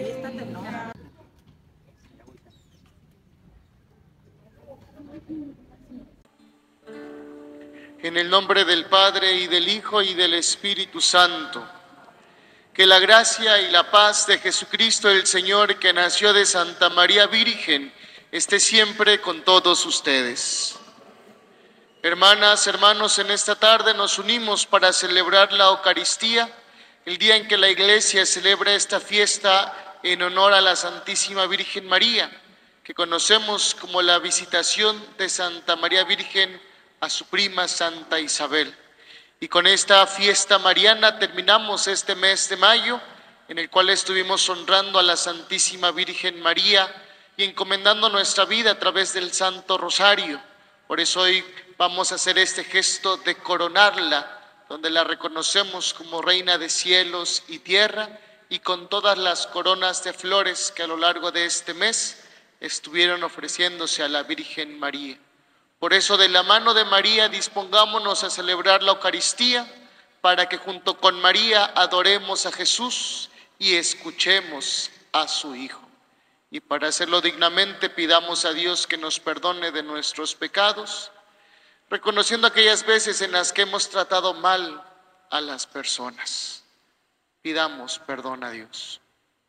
En el nombre del Padre, y del Hijo, y del Espíritu Santo. Que la gracia y la paz de Jesucristo el Señor, que nació de Santa María Virgen, esté siempre con todos ustedes. Hermanas, hermanos, en esta tarde nos unimos para celebrar la Eucaristía, el día en que la Iglesia celebra esta fiesta en honor a la Santísima Virgen María, que conocemos como la visitación de Santa María Virgen a su prima Santa Isabel. Y con esta fiesta mariana terminamos este mes de mayo, en el cual estuvimos honrando a la Santísima Virgen María y encomendando nuestra vida a través del Santo Rosario. Por eso hoy vamos a hacer este gesto de coronarla, donde la reconocemos como Reina de cielos y tierra, y con todas las coronas de flores que a lo largo de este mes estuvieron ofreciéndose a la Virgen María. Por eso, de la mano de María, dispongámonos a celebrar la Eucaristía, para que junto con María adoremos a Jesús y escuchemos a su Hijo. Y para hacerlo dignamente, pidamos a Dios que nos perdone de nuestros pecados, reconociendo aquellas veces en las que hemos tratado mal a las personas. Pidamos perdón a Dios.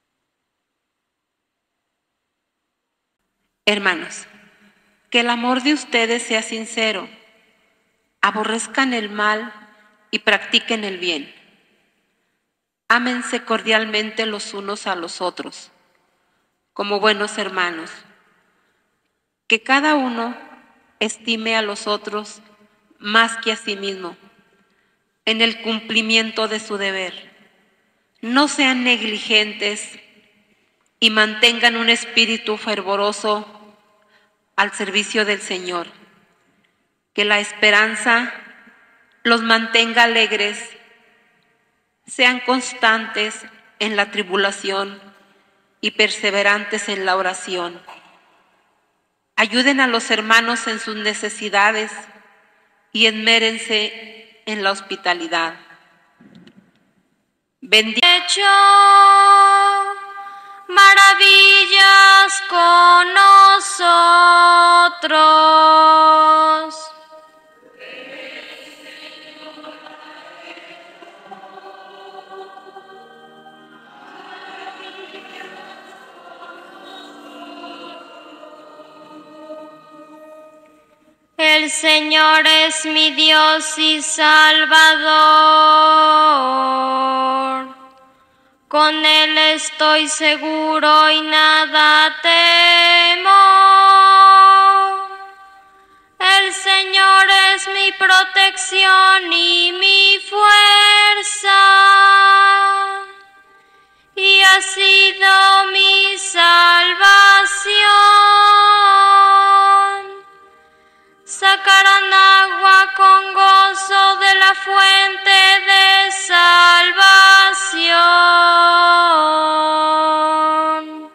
Hermanos, que el amor de ustedes sea sincero, aborrezcan el mal y practiquen el bien. Ámense cordialmente los unos a los otros, como buenos hermanos. Que cada uno estime a los otros más que a sí mismo, en el cumplimiento de su deber. No sean negligentes y mantengan un espíritu fervoroso al servicio del Señor. Que la esperanza los mantenga alegres, sean constantes en la tribulación y perseverantes en la oración. Ayuden a los hermanos en sus necesidades y esmérense en la hospitalidad. Hecho maravillas con nosotros. El Señor es mi Dios y Salvador. Con Él estoy seguro y nada temo. El Señor es mi protección y mi fuerza, y ha sido mi salvación. Sacarán agua con gozo de la fuente de salvación.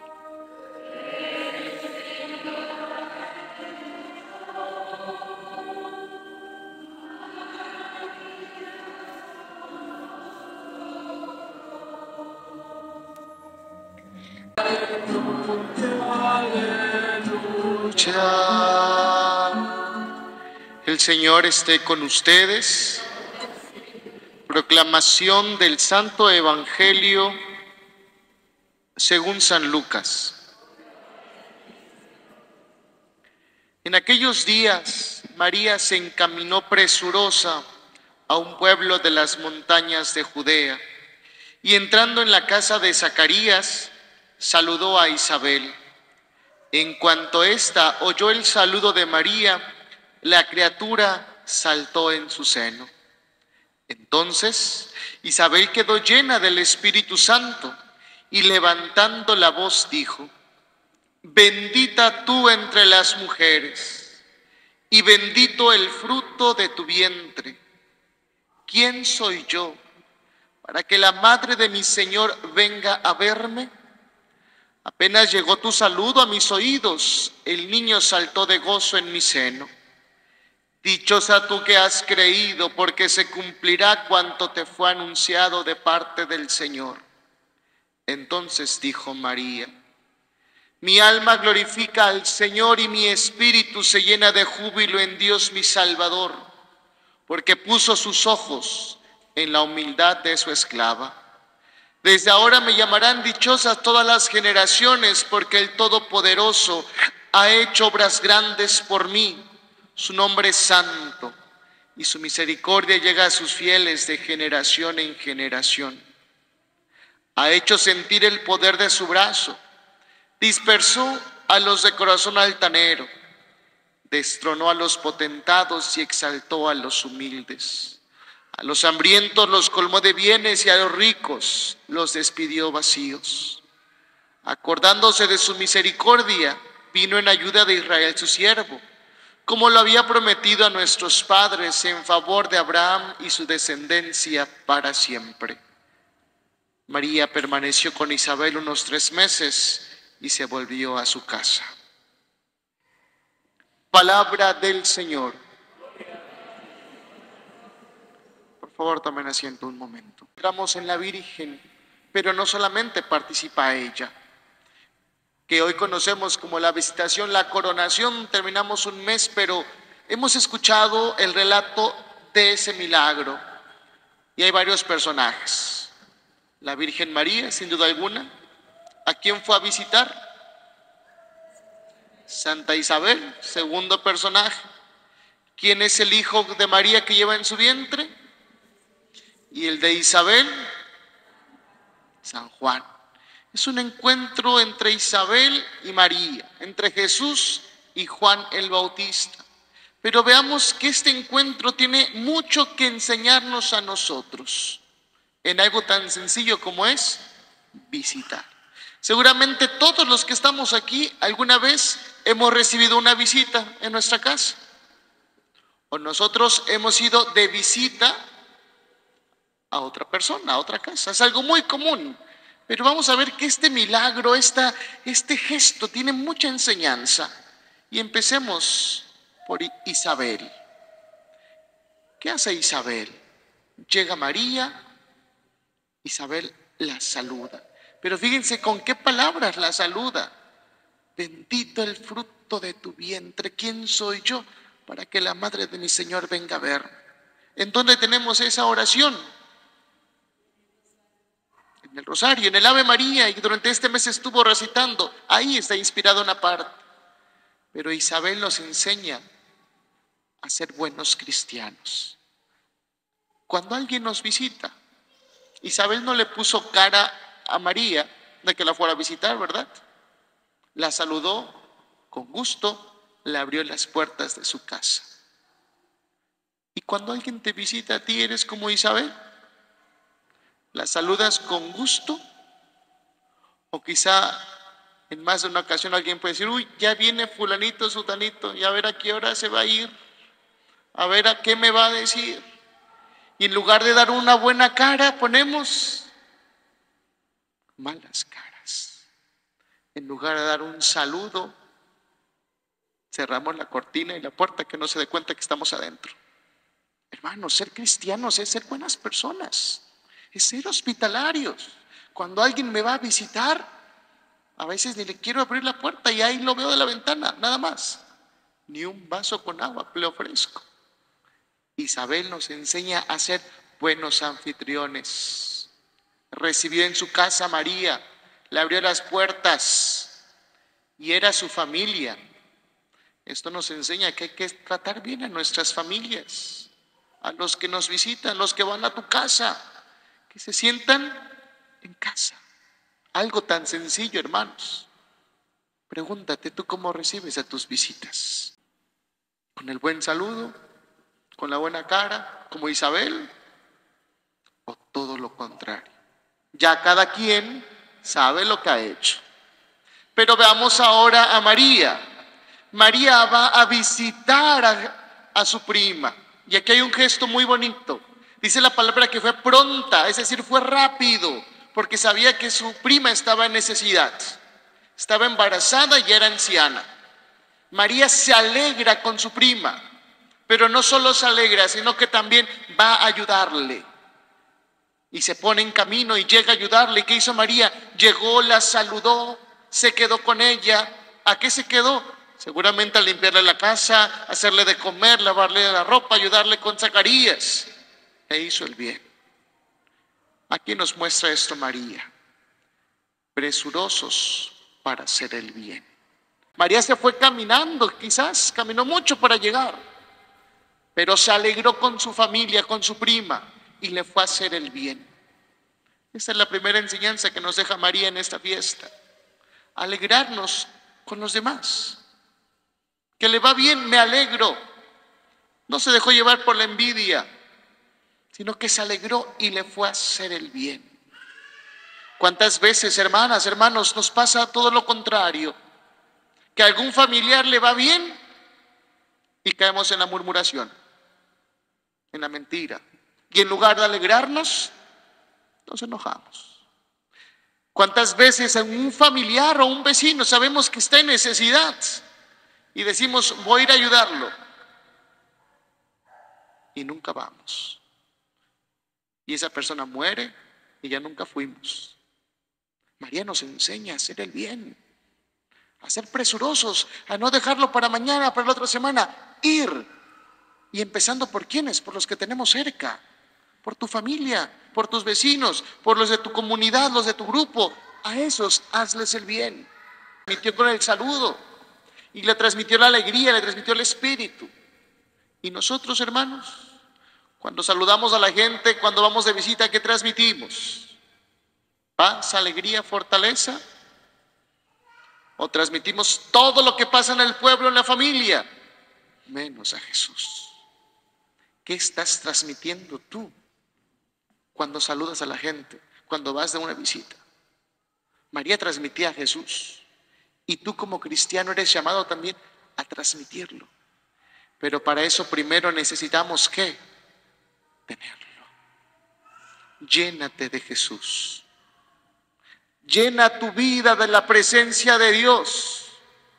El Señor esté con ustedes. Proclamación del Santo Evangelio según San Lucas. En aquellos días, María se encaminó presurosa a un pueblo de las montañas de Judea, y entrando en la casa de Zacarías, saludó a Isabel. En cuanto ésta oyó el saludo de María, la criatura saltó en su seno. Entonces Isabel quedó llena del Espíritu Santo y levantando la voz dijo: Bendita tú entre las mujeres, y bendito el fruto de tu vientre. ¿Quién soy yo para que la madre de mi Señor venga a verme? Apenas llegó tu saludo a mis oídos, el niño saltó de gozo en mi seno. Dichosa tú que has creído, porque se cumplirá cuanto te fue anunciado de parte del Señor. Entonces dijo María: mi alma glorifica al Señor y mi espíritu se llena de júbilo en Dios mi Salvador, porque puso sus ojos en la humildad de su esclava. Desde ahora me llamarán dichosas todas las generaciones, porque el Todopoderoso ha hecho obras grandes por mí. Su nombre es santo, y su misericordia llega a sus fieles de generación en generación. Ha hecho sentir el poder de su brazo, dispersó a los de corazón altanero, destronó a los potentados y exaltó a los humildes. A los hambrientos los colmó de bienes y a los ricos los despidió vacíos. Acordándose de su misericordia, vino en ayuda de Israel su siervo, como lo había prometido a nuestros padres, en favor de Abraham y su descendencia para siempre. María permaneció con Isabel unos 3 meses y se volvió a su casa. Palabra del Señor. Por favor, tomen asiento un momento. Entramos en la Virgen, pero no solamente participa ella, que hoy conocemos como la visitación, la coronación. Terminamos un mes, pero hemos escuchado el relato de ese milagro y hay varios personajes. La Virgen María, sin duda alguna. ¿A quién fue a visitar? Santa Isabel, segundo personaje. ¿Quién es el hijo de María que lleva en su vientre? Y el de Isabel, San Juan. Es un encuentro entre Isabel y María, entre Jesús y Juan el Bautista. Pero veamos que este encuentro tiene mucho que enseñarnos a nosotros en algo tan sencillo como es visitar. Seguramente todos los que estamos aquí alguna vez hemos recibido una visita en nuestra casa, o nosotros hemos ido de visita a otra persona, a otra casa. Es algo muy común, pero vamos a ver que este milagro, este gesto tiene mucha enseñanza. Y empecemos por Isabel. ¿Qué hace Isabel? Llega María, Isabel la saluda. Pero fíjense con qué palabras la saluda. Bendito el fruto de tu vientre. ¿Quién soy yo para que la madre de mi Señor venga a ver? ¿En dónde tenemos esa oración? En el Rosario, en el Ave María, y durante este mes estuvo recitando. Ahí está inspirada una parte. Pero Isabel nos enseña a ser buenos cristianos. Cuando alguien nos visita, Isabel no le puso cara a María de que la fuera a visitar, ¿verdad? La saludó con gusto, le abrió las puertas de su casa. Y cuando alguien te visita a ti, ¿eres como Isabel? ¿La saludas con gusto? O quizá en más de una ocasión alguien puede decir: uy, ya viene fulanito, sutanito, y a ver a qué hora se va a ir, a ver a qué me va a decir. Y en lugar de dar una buena cara, ponemos malas caras. En lugar de dar un saludo, cerramos la cortina y la puerta, que no se dé cuenta que estamos adentro. Hermanos, ser cristianos es ser buenas personas, es ser hospitalarios. Cuando alguien me va a visitar, a veces ni le quiero abrir la puerta y ahí lo veo de la ventana, nada más. Ni un vaso con agua le ofrezco. Isabel nos enseña a ser buenos anfitriones. Recibió en su casa a María, le abrió las puertas y era su familia. Esto nos enseña que hay que tratar bien a nuestras familias, a los que nos visitan, los que van a tu casa, que se sientan en casa. Algo tan sencillo, hermanos. Pregúntate tú cómo recibes a tus visitas. ¿Con el buen saludo? ¿Con la buena cara? ¿Como Isabel? ¿O todo lo contrario? Ya cada quien sabe lo que ha hecho. Pero veamos ahora a María. María va a visitar a su prima. Y aquí hay un gesto muy bonito. Dice la palabra que fue pronta, es decir, fue rápido, porque sabía que su prima estaba en necesidad. Estaba embarazada y era anciana. María se alegra con su prima, pero no solo se alegra, sino que también va a ayudarle. y se pone en camino y llega a ayudarle. ¿Qué hizo María? Llegó, la saludó, se quedó con ella. ¿A qué se quedó? Seguramente a limpiarle la casa, hacerle de comer, lavarle la ropa, ayudarle con Zacarías. E hizo el bien. Aquí nos muestra esto María. Presurosos para hacer el bien. María se fue caminando, quizás caminó mucho para llegar, pero se alegró con su familia, con su prima, y le fue a hacer el bien. Esta es la primera enseñanza que nos deja María en esta fiesta. Alegrarnos con los demás. Que le va bien, me alegro. No se dejó llevar por la envidia, sino que se alegró y le fue a hacer el bien. ¿Cuántas veces, hermanas, hermanos, nos pasa todo lo contrario? Que a algún familiar le va bien y caemos en la murmuración, en la mentira. Y en lugar de alegrarnos, nos enojamos. ¿Cuántas veces a un familiar o un vecino sabemos que está en necesidad y decimos, voy a ir a ayudarlo? Y nunca vamos. Y esa persona muere y ya nunca fuimos. María nos enseña a hacer el bien, a ser presurosos, a no dejarlo para mañana, para la otra semana, ir. Y empezando por quiénes, por los que tenemos cerca, por tu familia, por tus vecinos, por los de tu comunidad, los de tu grupo. A esos hazles el bien. Transmitió con el saludo y le transmitió la alegría, le transmitió el espíritu. Y nosotros, hermanos, cuando saludamos a la gente, cuando vamos de visita, ¿qué transmitimos? ¿Paz, alegría, fortaleza? ¿O transmitimos todo lo que pasa en el pueblo, en la familia? Menos a Jesús. ¿Qué estás transmitiendo tú cuando saludas a la gente, cuando vas de una visita? María transmitía a Jesús. Y tú como cristiano eres llamado también a transmitirlo. Pero para eso primero necesitamos ¿qué? Tenerlo. Llénate de Jesús. Llena tu vida de la presencia de Dios.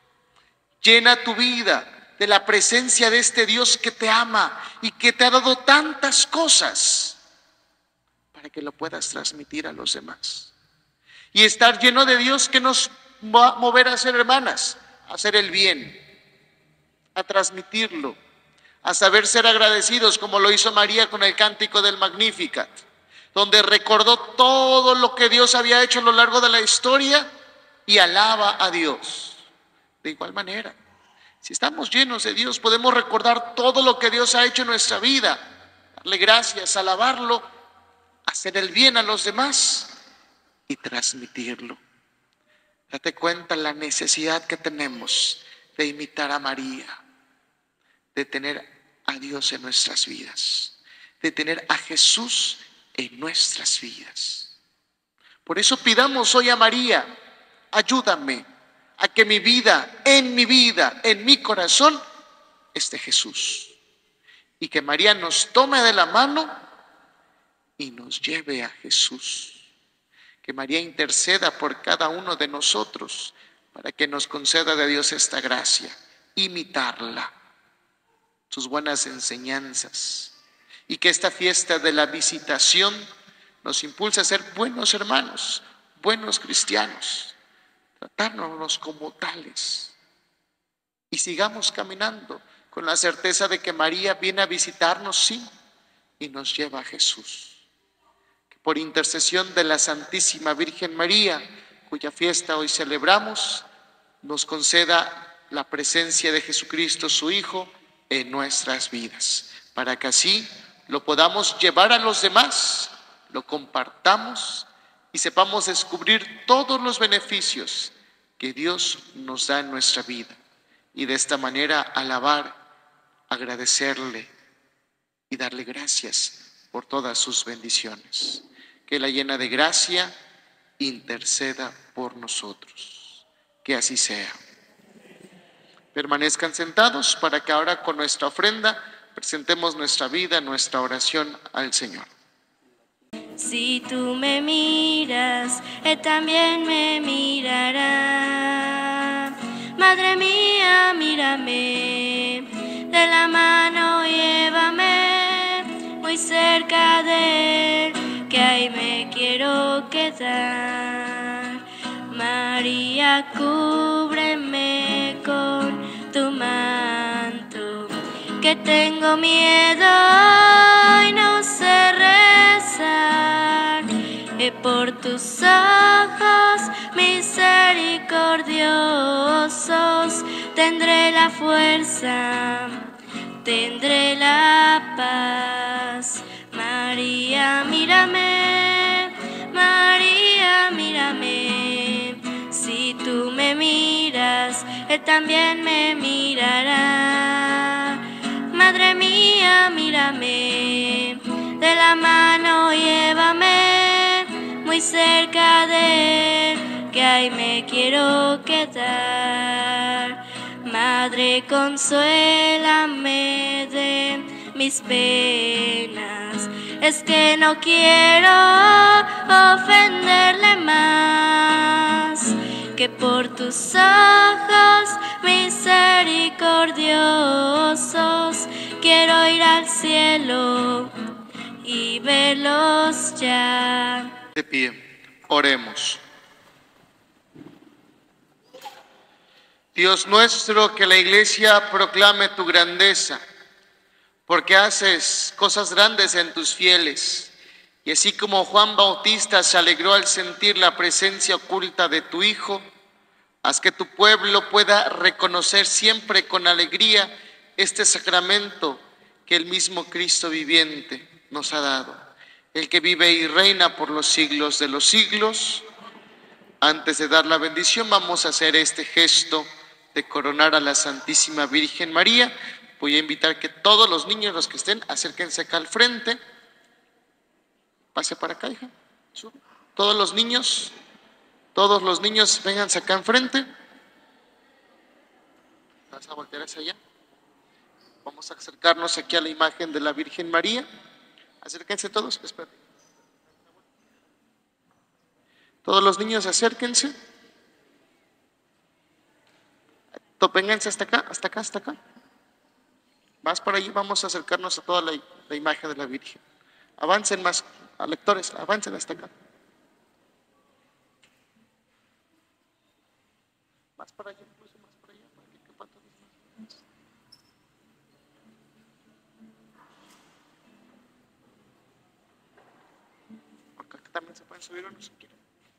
Llena tu vida de la presencia de este Dios que te ama y que te ha dado tantas cosas para que lo puedas transmitir a los demás. Y estar lleno de Dios que nos va a mover a ser hermanas, a hacer el bien, a transmitirlo, a saber ser agradecidos como lo hizo María con el cántico del Magnificat, donde recordó todo lo que Dios había hecho a lo largo de la historia y alaba a Dios. De igual manera, si estamos llenos de Dios, podemos recordar todo lo que Dios ha hecho en nuestra vida, darle gracias, alabarlo, hacer el bien a los demás y transmitirlo. Date cuenta la necesidad que tenemos de imitar a María, de tener a Dios en nuestras vidas, de tener a Jesús en nuestras vidas. Por eso pidamos hoy a María, ayúdame a que mi vida, en mi corazón, esté Jesús. Y que María nos tome de la mano y nos lleve a Jesús. Que María interceda por cada uno de nosotros para que nos conceda de Dios esta gracia, imitarla, sus buenas enseñanzas. Y que esta fiesta de la visitación nos impulse a ser buenos hermanos, buenos cristianos, tratarnos como tales. Y sigamos caminando con la certeza de que María viene a visitarnos, sí, y nos lleva a Jesús. Que por intercesión de la Santísima Virgen María, cuya fiesta hoy celebramos, nos conceda la presencia de Jesucristo, su Hijo, en nuestras vidas, para que así lo podamos llevar a los demás, lo compartamos y sepamos descubrir todos los beneficios que Dios nos da en nuestra vida. Y de esta manera alabar, agradecerle y darle gracias por todas sus bendiciones. Que la llena de gracia interceda por nosotros. Que así sea. Permanezcan sentados para que ahora con nuestra ofrenda presentemos nuestra vida, nuestra oración al Señor. Si tú me miras, Él también me mirará. Madre mía, mírame, de la mano llévame, muy cerca de Él, que hay ahí me quiero quedar. María, cúbreme con tu manto, que tengo miedo y no sé rezar. Por tus ojos misericordiosos tendré la fuerza, tendré la paz. María, mírame, María, mírame. Si tú me miras, Él también me mirará. Madre mía, mírame, de la mano llévame muy cerca de Él, que ahí me quiero quedar. Madre, consuélame de mis penas, es que no quiero ofenderle más, que por tus ojos misericordiosos quiero ir al cielo y verlos ya. De pie, oremos. Dios nuestro, que la Iglesia proclame tu grandeza, porque haces cosas grandes en tus fieles. Y así como Juan Bautista se alegró al sentir la presencia oculta de tu Hijo, haz que tu pueblo pueda reconocer siempre con alegría este sacramento que el mismo Cristo viviente nos ha dado, el que vive y reina por los siglos de los siglos. Antes de dar la bendición, vamos a hacer este gesto de coronar a la Santísima Virgen María. Voy a invitar que todos los niños, los que estén, acérquense acá al frente. Pase para acá, hija. Todos los niños, vénganse acá enfrente. Vas a voltear hacia allá. Vamos a acercarnos aquí a la imagen de la Virgen María. Acérquense todos, esperen. Todos los niños acérquense. Vénganse hasta acá, hasta acá, hasta acá. Más por ahí, vamos a acercarnos a toda la imagen de la Virgen. Avancen más, lectores, avancen hasta acá. Más para allá, incluso más para allá, para que quepa todos más. Acá también se pueden subir unos si quieren.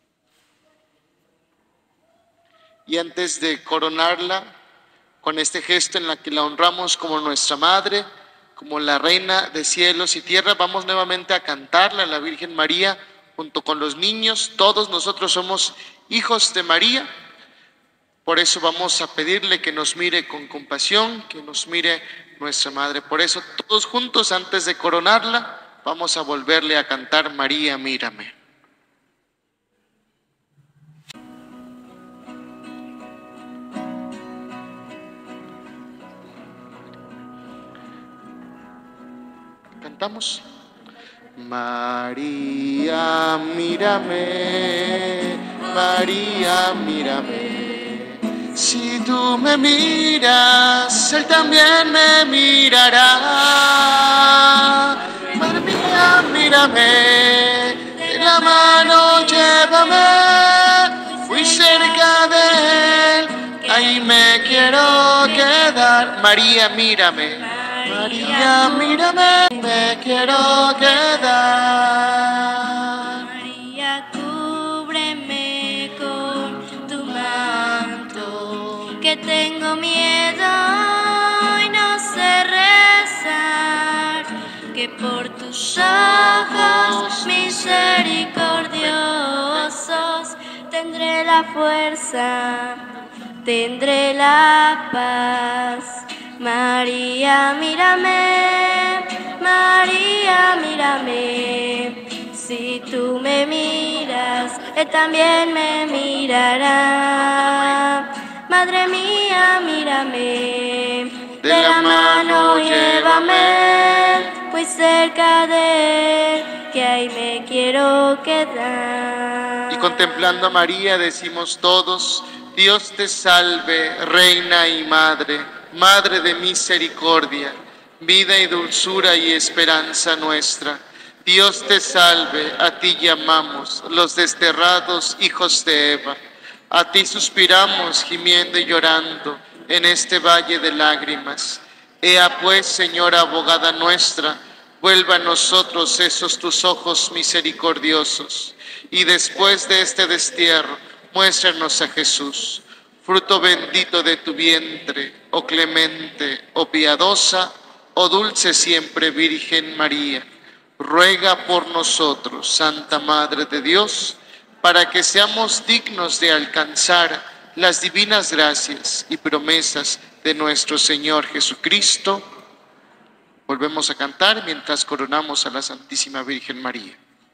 Y antes de coronarla, con este gesto en la que la honramos como nuestra madre, como la reina de cielos y tierra, vamos nuevamente a cantarla a la Virgen María junto con los niños. Todos nosotros somos hijos de María, por eso vamos a pedirle que nos mire con compasión, que nos mire nuestra madre. Por eso todos juntos, antes de coronarla, vamos a volverle a cantar María, mírame. Cantamos. María, mírame, María, mírame. Si tú me miras, Él también me mirará. Madre mía, mírame, de la mano llévame, muy cerca de Él, ahí me quiero quedar. María, mírame. María, mírame, me quiero quedar. María, cúbreme con tu manto, que tengo miedo y no sé rezar, que por tus ojos misericordiosos tendré la fuerza, tendré la paz. María, mírame, María, mírame. Si tú me miras, Él también me mirará. Madre mía, mírame, de la mano llévame, muy cerca de Él, que ahí me quiero quedar. Y contemplando a María decimos todos: Dios te salve, Reina y Madre, Madre de misericordia, vida y dulzura y esperanza nuestra. Dios te salve, a ti llamamos, los desterrados hijos de Eva. A ti suspiramos, gimiendo y llorando, en este valle de lágrimas. Ea pues, Señora abogada nuestra, vuelva a nosotros esos tus ojos misericordiosos, y después de este destierro, muéstranos a Jesús, fruto bendito de tu vientre, oh clemente, oh piadosa, oh dulce siempre Virgen María. Ruega por nosotros, Santa Madre de Dios, para que seamos dignos de alcanzar las divinas gracias y promesas de nuestro Señor Jesucristo. Volvemos a cantar mientras coronamos a la Santísima Virgen María.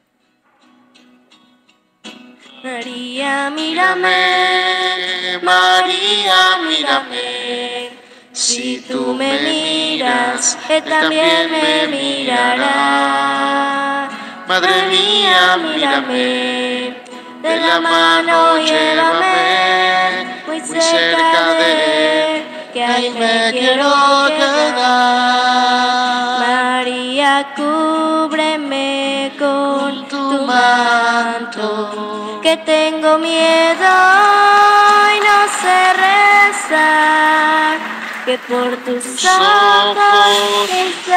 María, mírame, María, mírame. Si tú me miras, Él también me mirará. Madre mía, mírame, de la mano llévame, muy cerca de Él, que ahí me quiero quedar. María, cúbreme con tu manto, que tengo miedo y no sé rezar. Que por tus ojos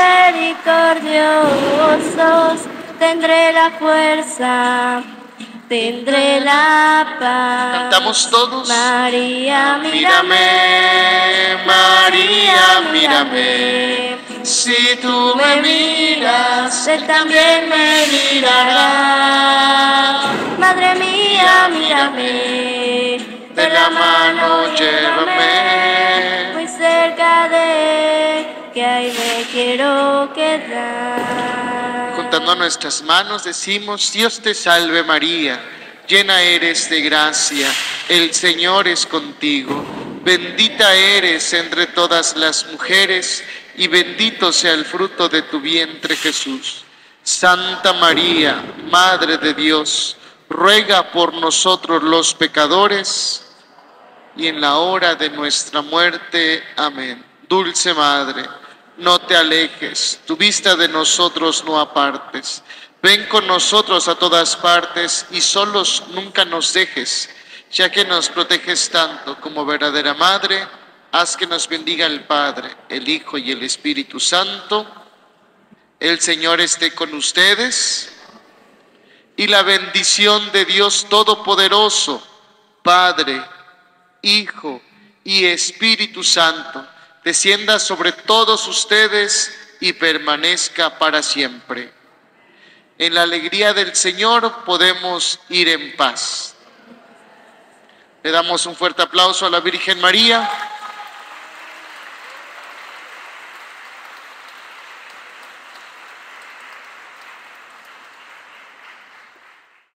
misericordiosos tendré la fuerza, tendré la paz. Cantamos todos. María, mírame, María, mírame. Si tú me miras, Él también me mirará. Madre mía, mírame, de la mano llévame, muy cerca de Él, que ahí me quiero quedar. Juntando nuestras manos decimos: Dios te salve María, llena eres de gracia, el Señor es contigo. Bendita eres entre todas las mujeres, y bendito sea el fruto de tu vientre Jesús. Santa María, Madre de Dios, ruega por nosotros los pecadores, y en la hora de nuestra muerte. Amén. Dulce Madre, no te alejes, tu vista de nosotros no apartes. Ven con nosotros a todas partes y solos nunca nos dejes, ya que nos proteges tanto como verdadera Madre. Haz que nos bendiga el Padre, el Hijo y el Espíritu Santo. El Señor esté con ustedes, y la bendición de Dios Todopoderoso, Padre, Hijo y Espíritu Santo, descienda sobre todos ustedes y permanezca para siempre. En la alegría del Señor podemos ir en paz. Le damos un fuerte aplauso a la Virgen María.